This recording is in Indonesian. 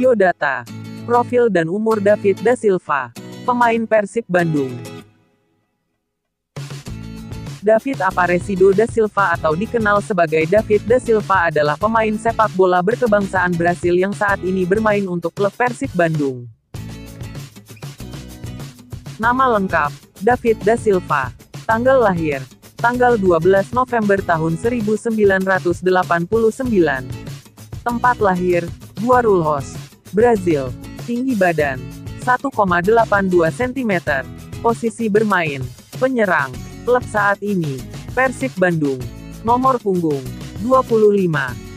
Biodata. Profil dan umur David da Silva. Pemain Persib Bandung. David Aparecido da Silva atau dikenal sebagai David da Silva adalah pemain sepak bola berkebangsaan Brasil yang saat ini bermain untuk klub Persib Bandung. Nama lengkap, David da Silva. Tanggal lahir, tanggal 12 November tahun 1989. Tempat lahir, Guarulhos, Brazil. Tinggi badan, 1,82 cm. Posisi bermain, penyerang. Klub saat ini, Persib Bandung. Nomor punggung, 25.